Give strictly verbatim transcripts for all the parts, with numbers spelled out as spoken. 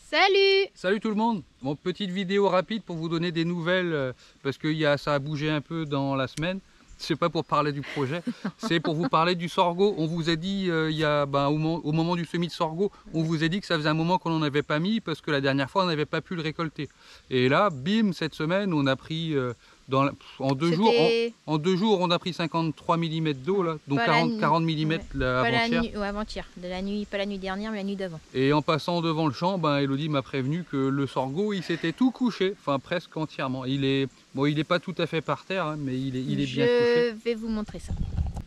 Salut! Salut tout le monde. Bon, petite vidéo rapide pour vous donner des nouvelles euh, parce que y a, ça a bougé un peu dans la semaine. C'est pas pour parler du projet, c'est pour vous parler du sorgho. On vous a dit euh, il y a, ben, au, moment, au moment du semis de sorgho, on vous a dit que ça faisait un moment qu'on n'en avait pas mis parce que la dernière fois on n'avait pas pu le récolter. Et là, bim, cette semaine on a pris euh, dans la, en deux jours, en, en deux jours on a pris cinquante-trois millimètres d'eau là, donc quarante millimètres ouais. avant-hier. Ouais, avant-hier, de la nuit, pas la nuit dernière, mais la nuit d'avant. Et en passant devant le champ, ben, Elodie m'a prévenu que le sorgho il s'était tout couché, enfin presque entièrement. Il est, bon, il est pas tout à fait par terre, hein, mais il est, il est Je bien couché. Je vais vous montrer ça.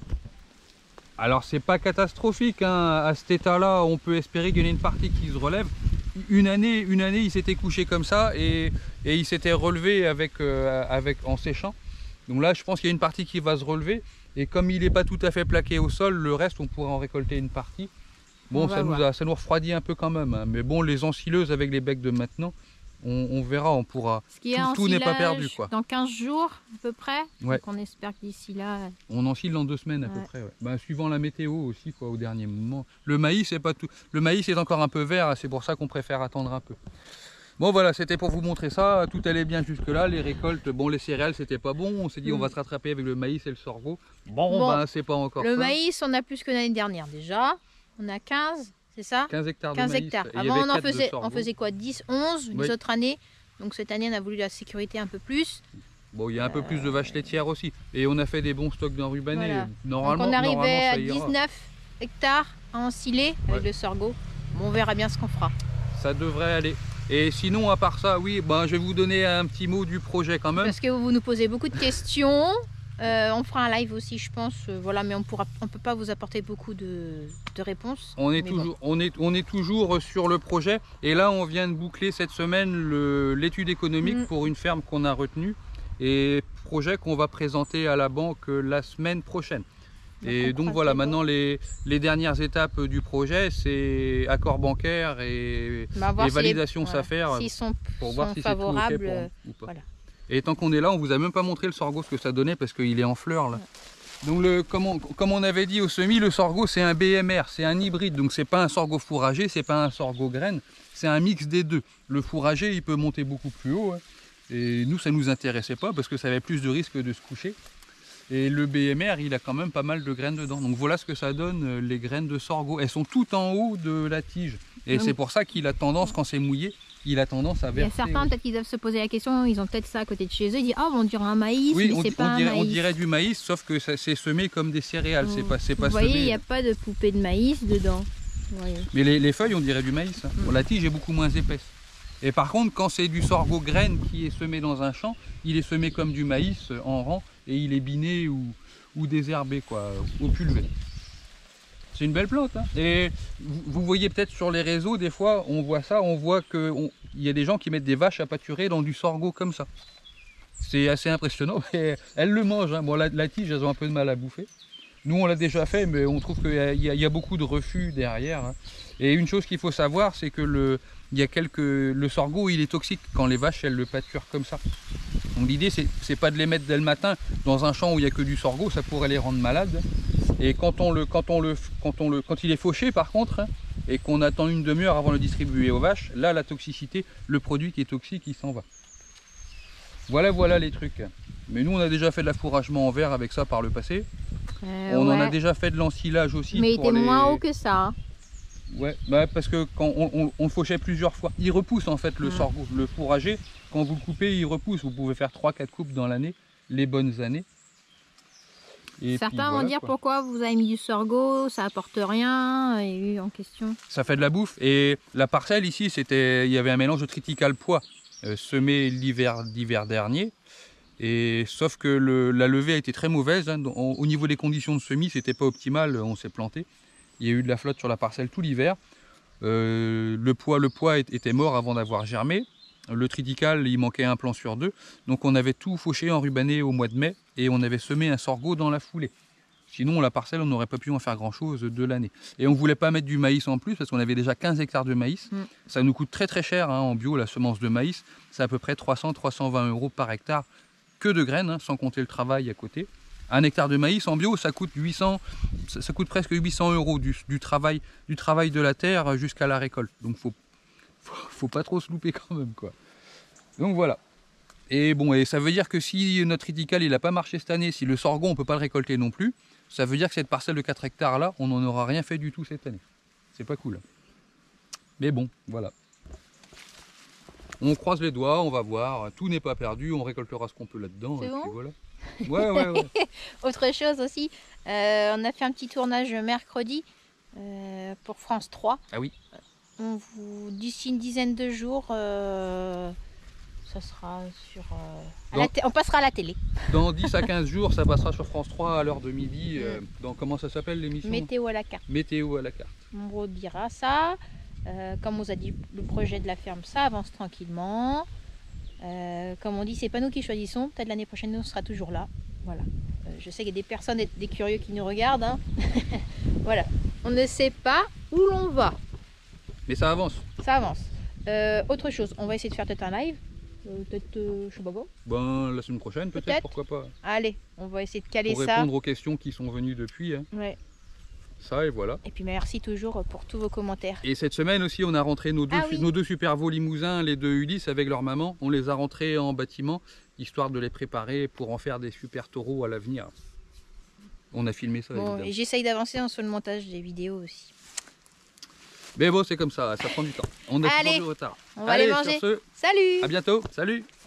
Alors c'est pas catastrophique, hein. À cet état-là, on peut espérer qu'il y en ait une partie qui se relève. Une année, une année, il s'était couché comme ça et, et il s'était relevé avec, euh, avec, en séchant. Donc là, je pense qu'il y a une partie qui va se relever. Et comme il n'est pas tout à fait plaqué au sol, le reste, on pourra en récolter une partie. Bon, ça nous, a, ça nous refroidit un peu quand même. Hein. Mais bon, les ensileuses avec les becs de maintenant, on, on verra, on pourra. Tout, tout n'est pas perdu, quoi. Dans quinze jours à peu près. Ouais. Donc on espère que d'ici là. On enfile dans deux semaines à ouais. peu près. Ouais. Ben, suivant la météo aussi, quoi, au dernier moment. Le maïs, c'est pas tout. Le maïs est encore un peu vert, c'est pour ça qu'on préfère attendre un peu. Bon voilà, c'était pour vous montrer ça. Tout allait bien jusque là. Les récoltes, bon, les céréales, c'était pas bon. On s'est dit, mmh. on va se rattraper avec le maïs et le sorgho. Bon, bon ben, c'est pas encore. Le ça. maïs, on a plus que l'année dernière déjà. On a quinze. C'est ça? quinze hectares quinze de maïs. hectares. Avant, on en faisait, on faisait quoi? dix, onze les oui. autres années. Donc cette année, on a voulu la sécurité un peu plus. Bon, il y a un peu euh... plus de vaches laitières aussi. Et on a fait des bons stocks d'enrubanés. Voilà. Normalement, donc on arrivait à ira. dix-neuf hectares à ensiler avec ouais. le sorgho. Bon, on verra bien ce qu'on fera. Ça devrait aller. Et sinon, à part ça, oui, ben, je vais vous donner un petit mot du projet quand même. Parce que vous nous posez beaucoup de questions. Euh, on fera un live aussi, je pense, euh, voilà, mais on ne on peut pas vous apporter beaucoup de, de réponses. On est, toujours, bon. on, est, on est toujours sur le projet. Et là, on vient de boucler cette semaine l'étude économique mmh. pour une ferme qu'on a retenue. Et projet qu'on va présenter à la banque la semaine prochaine. Donc et donc voilà, maintenant les, les dernières étapes du projet, c'est accord bancaire et, et si validation les, SAFER voilà, sont, pour sont voir si c'est tout ok pour, ou pas. Voilà. Et tant qu'on est là, on vous a même pas montré le sorgho ce que ça donnait parce qu'il est en fleurs là. Ouais. Donc le, comme, on, comme on avait dit au semis, le sorgho c'est un B M R, c'est un hybride, donc c'est pas un sorgho fourragé, c'est pas un sorgho graine, c'est un mix des deux. Le fourragé il peut monter beaucoup plus haut, hein, et nous ça nous intéressait pas parce que ça avait plus de risque de se coucher. Et le B M R, il a quand même pas mal de graines dedans. Donc voilà ce que ça donne, les graines de sorgho. Elles sont toutes en haut de la tige. Et c'est pour ça qu'il a tendance, quand c'est mouillé, il a tendance à verser. Il y a certains, peut-être qu'ils doivent se poser la question, ils ont peut-être ça à côté de chez eux, ils disent « Ah, oh, on dirait un maïs, oui, mais c'est pas on dirait, un maïs. » On dirait du maïs, sauf que c'est semé comme des céréales. Mmh. C'est pas, c'est pas Vous voyez, semé. il n'y a pas de poupée de maïs dedans. Voyez. Mais les, les feuilles, on dirait du maïs. Hein. Mmh. Bon, la tige est beaucoup moins épaisse. Et par contre, quand c'est du sorgho graine qui est semé dans un champ, il est semé comme du maïs en rang et il est biné ou... ou désherbé quoi, au pulvé. C'est une belle plante. Hein. Et vous, vous voyez peut-être sur les réseaux, des fois, on voit ça, on voit qu'il y a des gens qui mettent des vaches à pâturer dans du sorgho comme ça. C'est assez impressionnant, mais elles le mangent. Hein. Bon, la, la tige, elles ont un peu de mal à bouffer. Nous, on l'a déjà fait, mais on trouve qu'il y, y, y a beaucoup de refus derrière. Hein. Et une chose qu'il faut savoir, c'est que le, il y a quelques, le sorgho, il est toxique quand les vaches, elles le pâturent comme ça. Donc l'idée, c'est pas de les mettre dès le matin dans un champ où il n'y a que du sorgho, ça pourrait les rendre malades. Et quand, on le, quand, on le, quand, on le, quand il est fauché, par contre, hein, et qu'on attend une demi-heure avant de le distribuer aux vaches, là, la toxicité, le produit qui est toxique, il s'en va. Voilà, voilà les trucs. Mais nous, on a déjà fait de l'affouragement en verre avec ça par le passé. Euh, on ouais. en a déjà fait de l'ensilage aussi. Mais il était les... moins haut que ça. Hein. Ouais, bah parce que quand on, on, on le fauchait plusieurs fois, il repousse en fait le mmh. sorgho, le fourragé. Quand vous le coupez, il repousse. Vous pouvez faire trois quatre coupes dans l'année, les bonnes années. Et certains puis, vont voilà, dire quoi. Pourquoi vous avez mis du sorgho, ça apporte rien, et en question. Ça fait de la bouffe. Et la parcelle ici, c'était, il y avait un mélange de triticale pois euh, semé l'hiver d'hiver dernier. Et sauf que le, la levée a été très mauvaise. Hein. Au, au niveau des conditions de semis, c'était pas optimal. On s'est planté. Il y a eu de la flotte sur la parcelle tout l'hiver. Euh, le pois, le pois était mort avant d'avoir germé. Le triticale, il manquait un plant sur deux. Donc on avait tout fauché, enrubané au mois de mai et on avait semé un sorgho dans la foulée. Sinon, la parcelle, on n'aurait pas pu en faire grand-chose de l'année. Et on ne voulait pas mettre du maïs en plus parce qu'on avait déjà quinze hectares de maïs. Mm. Ça nous coûte très très cher hein, en bio, la semence de maïs. C'est à peu près trois cents à trois cent vingt euros par hectare que de graines, hein, sans compter le travail à côté. Un hectare de maïs en bio, ça coûte huit cents, ça, ça coûte presque huit cents euros du, du, travail, du travail de la terre jusqu'à la récolte. Donc, faut, faut, faut pas trop se louper quand même, quoi. Donc voilà. Et bon, et ça veut dire que si notre triticale il n'a pas marché cette année, si le sorgho on peut pas le récolter non plus, ça veut dire que cette parcelle de quatre hectares là, on n'en aura rien fait du tout cette année. C'est pas cool. Mais bon, voilà. On croise les doigts, on va voir. Tout n'est pas perdu, on récoltera ce qu'on peut là-dedans. C'est et bon puis voilà. Ouais, ouais, ouais. Autre chose aussi, euh, on a fait un petit tournage mercredi euh, pour France trois. Ah oui. On vous d'ici une dizaine de jours, euh, ça sera sur. Euh, à la on passera à la télé. Dans dix à quinze jours, ça passera sur France trois à l'heure de midi. Euh, dans comment ça s'appelle l'émission? Météo à la carte. Météo à la carte. On redira ça. Euh, comme on vous a dit, le projet de la ferme, ça avance tranquillement. Euh, comme on dit, c'est pas nous qui choisissons. Peut-être l'année prochaine, nous, on sera toujours là. Voilà. Euh, je sais qu'il y a des personnes, des curieux qui nous regardent. Hein. Voilà. On ne sait pas où l'on va. Mais ça avance. Ça avance. Euh, autre chose, on va essayer de faire peut-être un live. Euh, peut-être, euh, je sais pas quoi. Ben, la semaine prochaine, peut-être, peut-être. pourquoi pas. Allez, on va essayer de caler pour ça. Pour répondre aux questions qui sont venues depuis. Hein. Ouais. Ça et voilà. Et puis merci toujours pour tous vos commentaires. Et cette semaine aussi, on a rentré nos deux, ah oui. nos deux super veaux limousins, les deux Ulysse avec leur maman. On les a rentrés en bâtiment, histoire de les préparer pour en faire des super taureaux à l'avenir. On a filmé ça. Bon, et j'essaye d'avancer sur le montage des vidéos aussi. Mais bon, c'est comme ça, ça prend du temps. On a Allez, toujours du retard. On va Allez, aller manger. Sur ce, salut. à bientôt. Salut.